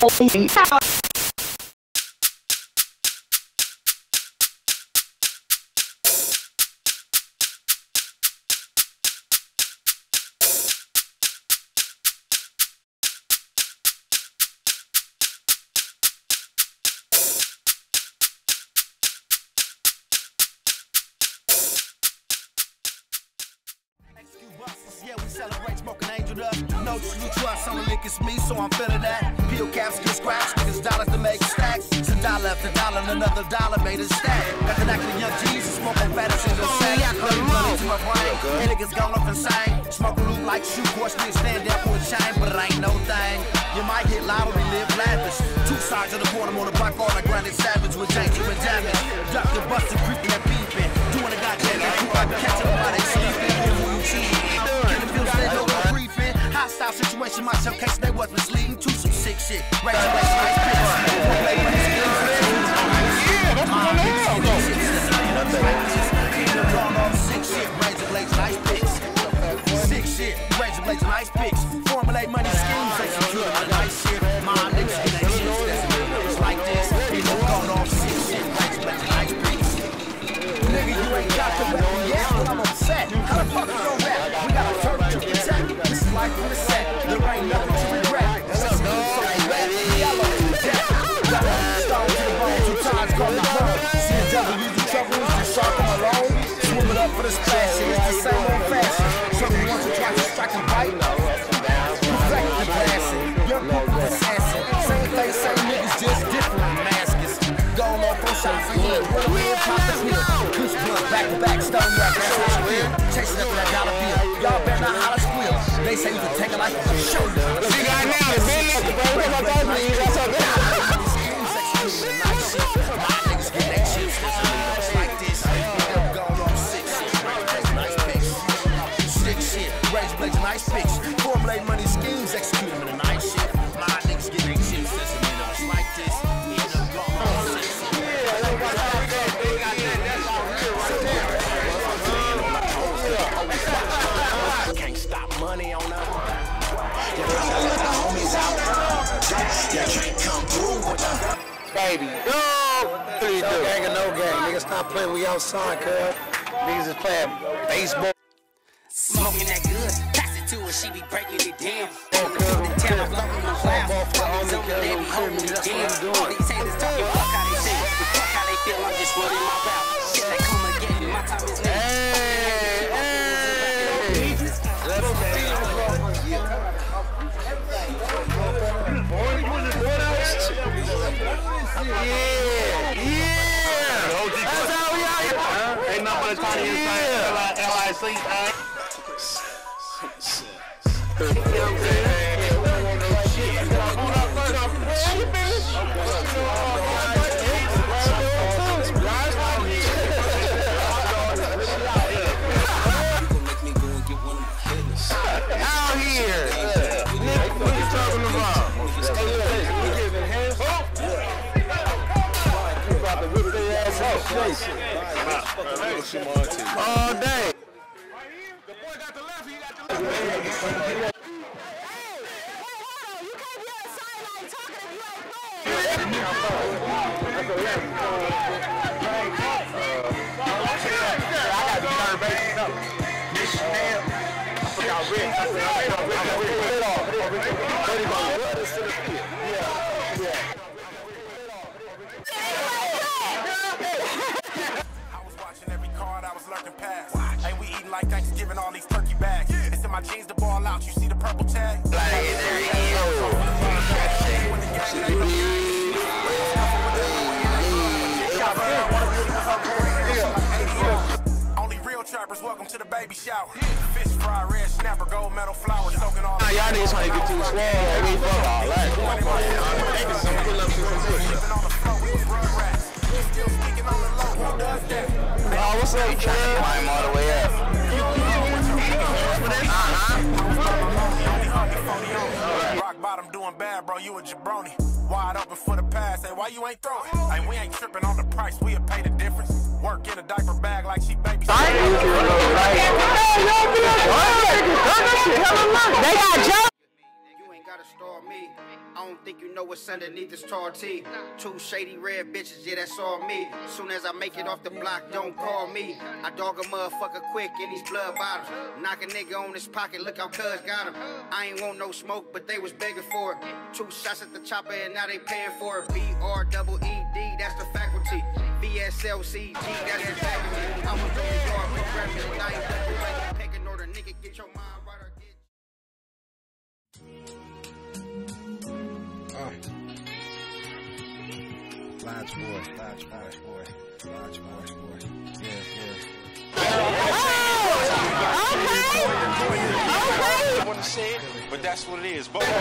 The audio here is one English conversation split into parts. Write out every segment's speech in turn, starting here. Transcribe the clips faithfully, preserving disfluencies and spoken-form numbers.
Yeah, we celebrate smoking angel dust. No true trust on the lick, it's me, so I'm feeling that. Peel caps get scratched, niggas dollars to make stacks. It's a dollar after dollar, and another dollar made a stack. Got the knack of the young Jesus, smoking fattest in the sack. Honey money to my brain, and niggas gone off insane. Smoking loot like shoe, watch niggas stand up with a chain, but it ain't no thing. You might get loud or live lavish. Two sides of the border on the block, all I grinded savage with danger and damage. Ducking, busting, creeping, and beefing. Doing a goddamn thing, catching them while they sleeping. Hostile situation, my showcase, they was misleading to some sick shit. Raise your legs, nice picks. Yeah, that's what I'm sick shit, raise your legs, nice picks. Sick shit, raise your legs, nice picks. Formulate money schemes, execute a nice shit. My niggas get that shit, it's like this. People going off sick shit, raise your legs, nice picks. Nigga, you ain't got the weapon yet, but I'm upset. How the fuck you gon' rap? We got a turf to protect. This is life from the set. There ain't nothing to regret. Let's go, baby. Yellow to death. Start to the bone, two times call the bone. C and W, the trouble is the shark on my loan. Swim it up for the splash, it's the same old fashion. Something once or twice to strike and bite. Reflect the passing. Young people assassin. Same face, same niggas, just different maskers. Going off on shots for you. Run away and pop the pill. Push blunt, back to back, stone rock, that's how I feel. Chasing up that dollar bill. Y'all better not holler squeal. They say you can take a life and show you. See right now, the business, bro. What about that, man? That's okay. My niggas get that shit. It's like this. They're going on sick shit. Nice picks. Sick shit. Raise blades, nice picks. Formulate money schemes, execute them in a nice shit. My niggas get that shit. It's like this. They're going on sick shit. Can't stop money on them. Baby, yo, no gang or no gang. Niggas stop playing, we outside, cuz. Niggas is playing baseball. Smoking that good, pass it to her, she be breaking it down. Oh, cuz, All these haters talking, fuck how they say, fuck how they feel, I'm just running my route. Shit, they come again, my time is now. Yeah, yeah. That's how we out here. Huh? Ain't nothing but a tiny inside L I C. You know what I'm out here. Nick, what you talking about? All day. The boy got the left, he got the left. Hey, hey, hold on. You can't be on the sideline talking if you ain't playing. That's a left. I got to be third base up. This damn. I forgot Rick. I forgot Rick. I forgot Rick. Yeah. Yeah. Like Thanksgiving, all these turkey bags. It's in my jeans to ball out. You see the purple tag? Only real trappers, welcome to the baby shower. Fish fry, red snapper, gold medal flower, soaking all. Nah, y'all niggas trying to get too swole. Hey, fuck all that. Oh, what's up, you trying to climb all the way up? Uh-huh. Rock bottom doing bad, bro. You a jabroni. Wide open for the pass. Hey, why you ain't throwing? Hey, we ain't tripping on the price. We'll pay the difference. Work in a diaper bag like she baby. They got Joe. You ain't gotta store me. I don't think you know what's underneath this tall tee. Two shady red bitches, yeah, that's all me. Soon as I make it off the block, don't call me. I dog a motherfucker quick in these blood bottles. Knock a nigga on his pocket, look how cuz got him. I ain't want no smoke, but they was begging for it. Two shots at the chopper and now they paying for it. B R double E D, that's the faculty. V S L C G, that's the faculty. I'm a New York progressive, I ain't looking like a pecking order. Nigga, get your mind right or get... Uh. Lodge boy, Lodge boy, boy, Lodge boy, boy. Yeah, yeah. Oh, okay. Okay. I want to say it, but that's what it is. But oh,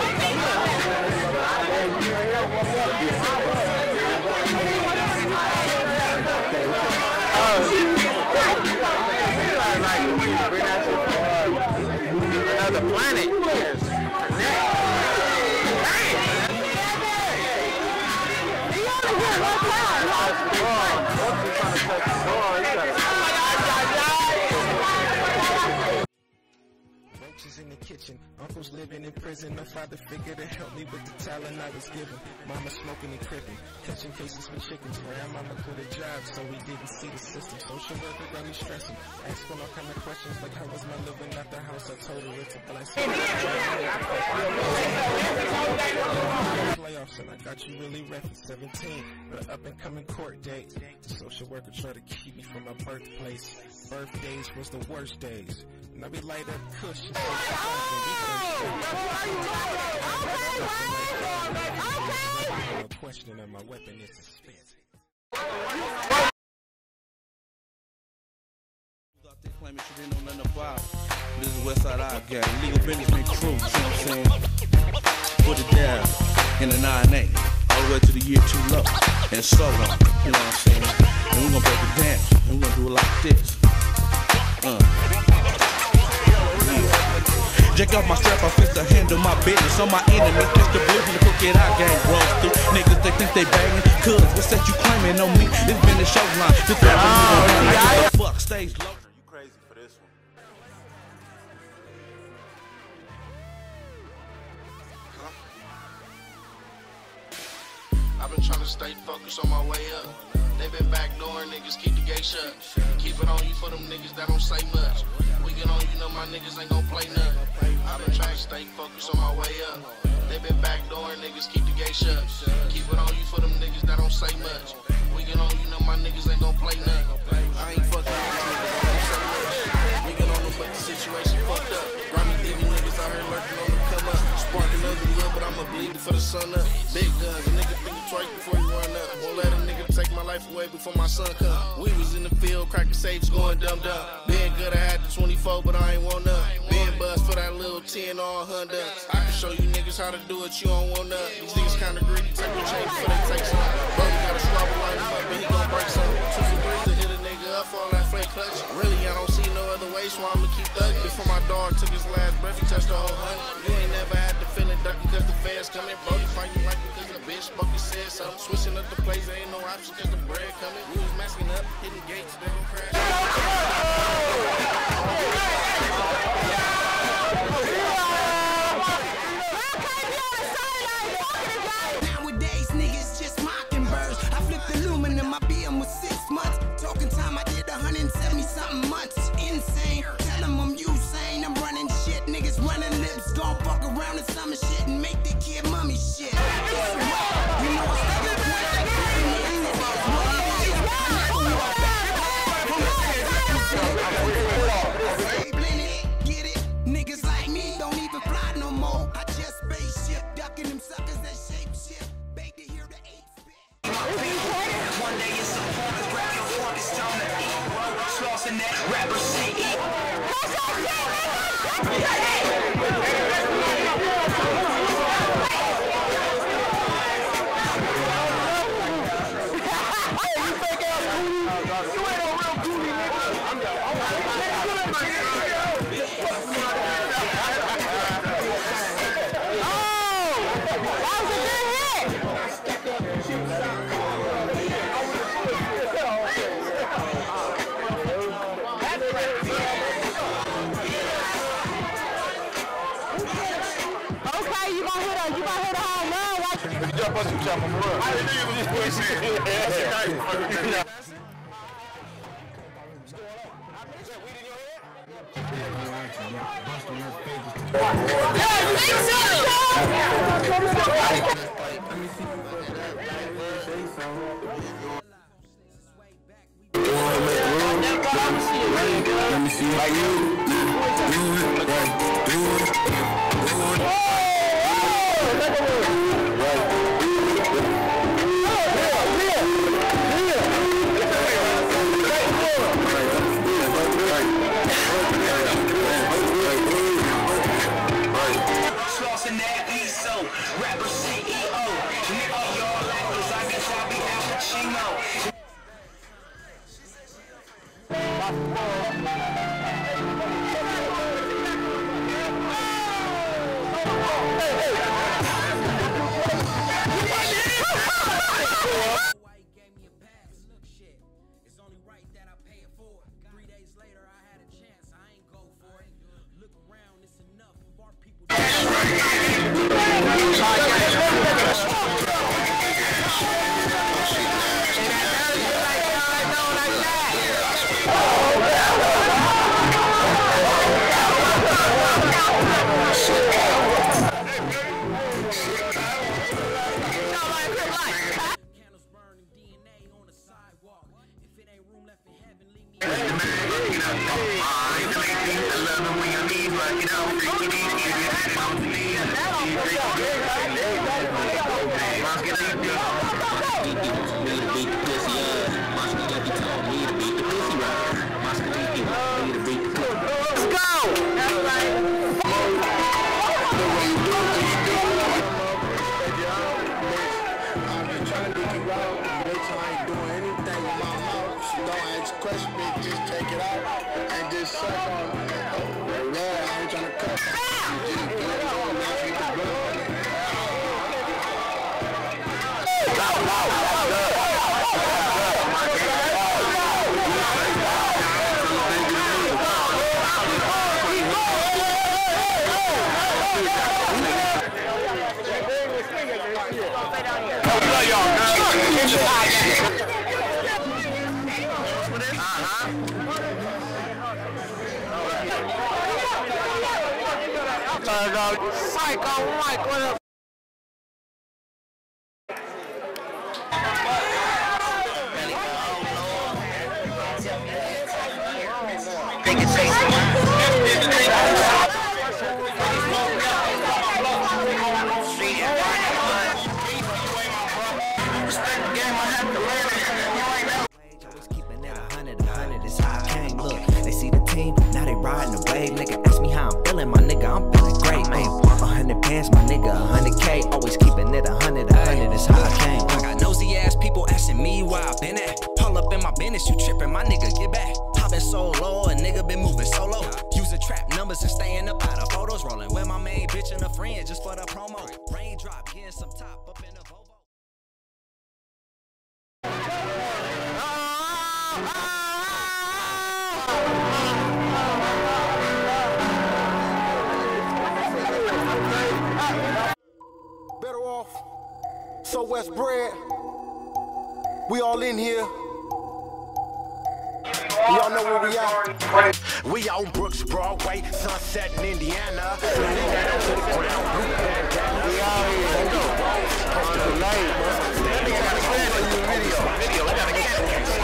another planet. Roaches in the kitchen, uncles living in prison, no father figure to help me with the talent I was given. Mama smoking and crippin', catching cases for chickens. Grandmama quit a job, so we didn't see the system. Social worker got me stressing, asking all kind of questions like how was my living at the house. I told her it's a blessing. Playoffs and I got you really rough at seventeen, but up and coming court date. The social worker tried to keep me from my birthplace. Birthdays was the worst days. Now we light up Kush and social no question of my weapon is suspense. They claiming she didn't know nothing about. This is Westside Out Gang, legal businessman crew, you know what I'm saying? Put it down in the nine eight, all the way to the year two low, and so on, you know what I'm saying? And we're gonna break it down, and we're gonna do it like this. Uh. Jack off my strap, I fix to handle my business. On my enemy, catch the blues and the crooked eye gang rolls through. Niggas, they think they banging, cuz what's that you claiming on me? It's been the show line, this rap is the fuck, stage low. you crazy for this one. I've been trying to stay focused on my way up. They been backdooring niggas, keep the gate shut. Keep it on you for them niggas that don't say much. We get on you, know my niggas ain't gon' play nothing. I've been trying to stay focused on my way up. They been backdooring niggas, keep the gate shut. Keep it on you for them niggas that don't say much. We get on you, know my niggas ain't gon' play nothing. I ain't fucking with niggas that don't say much. We get on them, but the situation fucked up. Grimy D V niggas out here lurking on them come up. Sparking ugly up, but I'ma bleed it for the sun up. Big guns, a nigga think twice before you run up. Won't let a nigga take my life away before my son come. We was in the field, cracking safes, going dumb dumb. Being good, I had the twenty-four, but I ain't want none. Being buzzed for that little ten all Honda. I can show you niggas how to do it, you don't want none. These niggas kinda greedy, take a change before they take some. Bro, you gotta swallow like him up, but he gon' break some. Two some threes to hit a nigga up for all that flake clutch. Really, I don't see no other way, so I'ma keep thugging. Before my dog took his last breath, he touched the whole hundred. You ain't never had to feeling ducky cause the fans coming. Brody fighting like me cause the bitch spoken said something. Switching up the plays, there ain't no option cause the bread coming. We was masking up, hitting gates, they gon' crash. Nowadays, niggas just mockingbirds. I flipped aluminum, my B M was six months. Talking time, I did one hundred seventy something months. Insane, tell them I'm Usain. I'm running shit, niggas running lips. Gon' fuck around in summer shit and make the kid mummy shit. You know I stay up with that get it? Niggas like me don't even fly no more. I just spaceship, ducking them suckers that shape shit. Bake to hear the eight spit. One day it's a hard grab your heart, it's time to eat. Slossing that rapper C E. okay, you I bust you chopper for real. I didn't think it was just bullshit. That's a nice fucking thing. Let me see how you do it, right, do it, do it. Slaughing that E S O, rapper C E O. Nigga, y'all actors, I guess I'll be Al Pacino. Psycho Mike, what up? Nigga, ask me how I'm feeling, my nigga, I'm feeling great, man. A hundred pants, my nigga, a hundred K. Always keeping it a hundred, a hundred is how I came. I got nosy ass people asking me where I been at. Pull up in my business, you tripping, my nigga, get back. Popping so low, a nigga been moving solo. Using trap numbers and staying up out of photos. Rolling with my main bitch and a friend just for the promo. Raindrop, getting some top up in the Volvo. Better off, so West bread. We all in here. Y'all know where we at. We on Brooks Broadway, Sunset in Indiana. We out here. On the night. Video. Video. I gotta get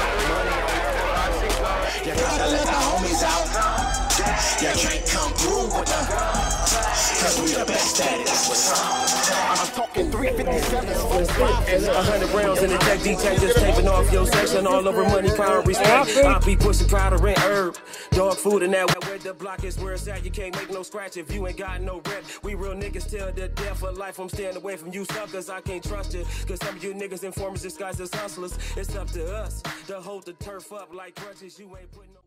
it. You gotta let the homies out. You can't come through with them. Cause we the best at it, that's what's up. I'm talking three fifty-seven. A hundred rounds in the tech detectives taping off your section all over money, power, respect. I be pushing powder and herb, dog food and that. Where the block is where it's at, you can't make no scratch if you ain't got no rep. We real niggas till the death of life. I'm staying away from you suckers, I can't trust you. Cause some of you niggas informers disguised as hustlers. It's up to us to hold the turf up like crutches. You ain't putting no